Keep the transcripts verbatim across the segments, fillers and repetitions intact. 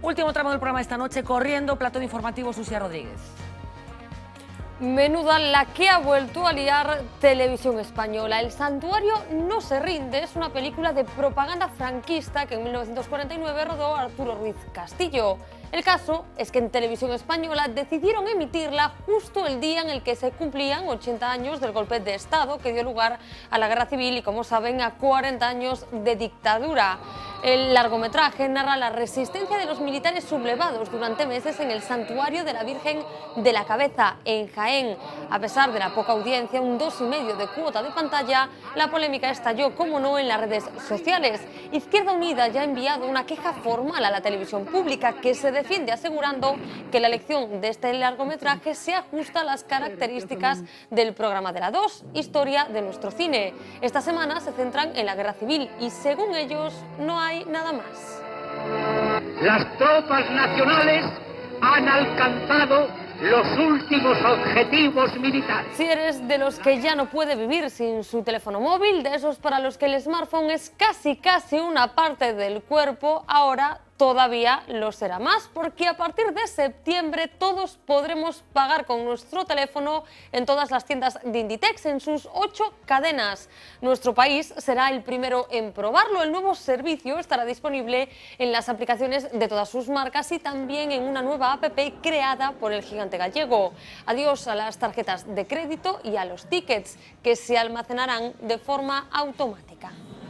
Último tramo del programa esta noche, corriendo, plató de informativo, Susia Rodríguez. Menuda la que ha vuelto a liar Televisión Española. El santuario no se rinde es una película de propaganda franquista que en mil novecientos cuarenta y nueve rodó Arturo Ruiz Castillo. El caso es que en Televisión Española decidieron emitirla justo el día en el que se cumplían ochenta años del golpe de Estado que dio lugar a la Guerra Civil y, como saben, a cuarenta años de dictadura. El largometraje narra la resistencia de los militares sublevados durante meses en el santuario de la Virgen de la Cabeza, en Jaén. A pesar de la poca audiencia, un dos y medio de cuota de pantalla, la polémica estalló, como no, en las redes sociales. Izquierda Unida ya ha enviado una queja formal a la televisión pública que se defiende asegurando que la elección de este largometraje se ajusta a las características del programa de la dos, Historia de nuestro cine. Esta semana se centran en la Guerra Civil y, según ellos, no hay nada más. Las tropas nacionales han alcanzado los últimos objetivos militares. Si eres de los que ya no puede vivir sin su teléfono móvil, de esos para los que el smartphone es casi casi una parte del cuerpo, ahora todavía lo será más, porque a partir de septiembre todos podremos pagar con nuestro teléfono en todas las tiendas de Inditex, en sus ocho cadenas. Nuestro país será el primero en probarlo. El nuevo servicio estará disponible en las aplicaciones de todas sus marcas y también en una nueva app creada por el gigante gallego. Adiós a las tarjetas de crédito y a los tickets, que se almacenarán de forma automática.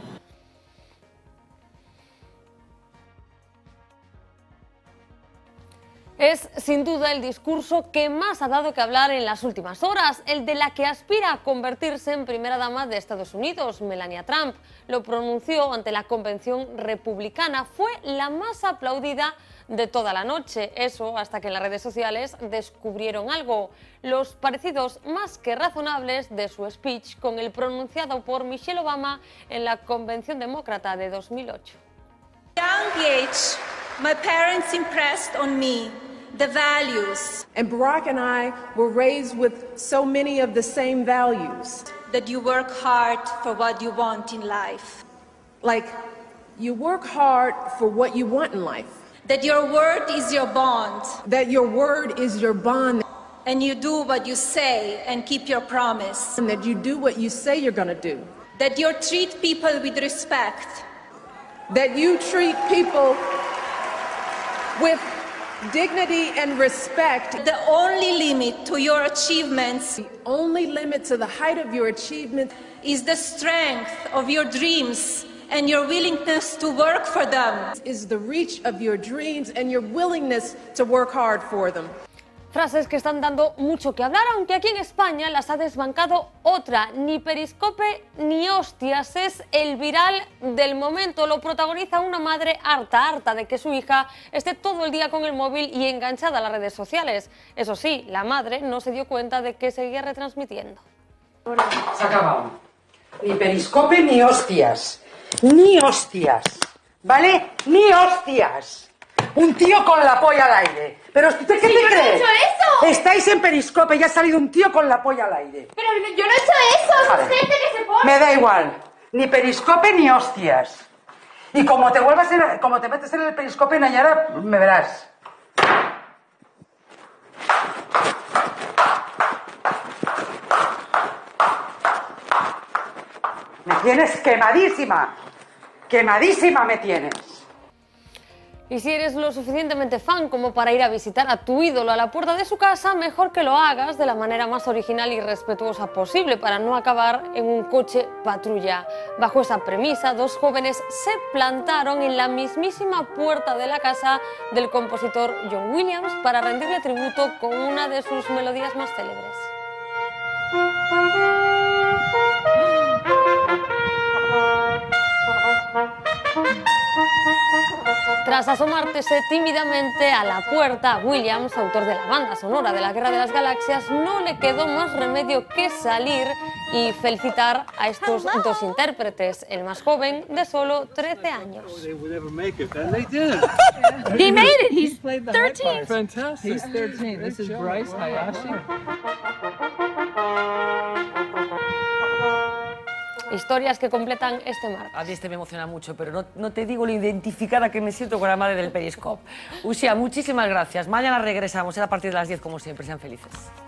Es sin duda el discurso que más ha dado que hablar en las últimas horas, el de la que aspira a convertirse en primera dama de Estados Unidos, Melania Trump. Lo pronunció ante la convención republicana. Fue la más aplaudida de toda la noche, eso hasta que en las redes sociales descubrieron algo: los parecidos más que razonables de su speech con el pronunciado por Michelle Obama en la convención demócrata de dos mil ocho. Young age, my parents impressed on me the values. And Barack and I were raised with so many of the same values. That you work hard for what you want in life. Like, you work hard for what you want in life. That your word is your bond. That your word is your bond. And you do what you say and keep your promise. And that you do what you say you're going to do. That you treat people with respect. That you treat people with dignity and respect. The only limit to your achievements, the only limit to the height of your achievement, is the strength of your dreams and your willingness to work for them. Is the reach of your dreams and your willingness to work hard for them. Frases que están dando mucho que hablar, aunque aquí en España las ha desbancado otra. Ni periscope ni hostias es el viral del momento. Lo protagoniza una madre harta, harta de que su hija esté todo el día con el móvil y enganchada a las redes sociales. Eso sí, la madre no se dio cuenta de que seguía retransmitiendo. Se ha acabado. Ni periscope ni hostias. Ni hostias. ¿Vale? Ni hostias. Un tío con la polla al aire. ¿Pero usted qué sí, te yo cree? No he hecho eso. Estáis en periscope y ha salido un tío con la polla al aire. Pero yo no he hecho eso, vale. Es gente que se pone. Me da igual. Ni periscope ni hostias. Y como te vuelvas en, como te metes en el periscope, Nayara, me verás. Me tienes quemadísima. Quemadísima me tienes. Y si eres lo suficientemente fan como para ir a visitar a tu ídolo a la puerta de su casa, mejor que lo hagas de la manera más original y respetuosa posible para no acabar en un coche patrulla. Bajo esa premisa, dos jóvenes se plantaron en la mismísima puerta de la casa del compositor John Williams para rendirle tributo con una de sus melodías más célebres. Tras asomarse tímidamente a la puerta, Williams, autor de la banda sonora de la Guerra de las Galaxias, no le quedó más remedio que salir y felicitar a estos dos intérpretes, el más joven de solo trece años. He made it. He's thirteen. Fantastic. He's thirteen. This is Bryce Hayashi. Historias que completan este marco. A mí este me emociona mucho, pero no, no te digo lo identificada que me siento con la madre del Periscope. Uxía, muchísimas gracias. Mañana regresamos, a partir de las diez como siempre. Sean felices.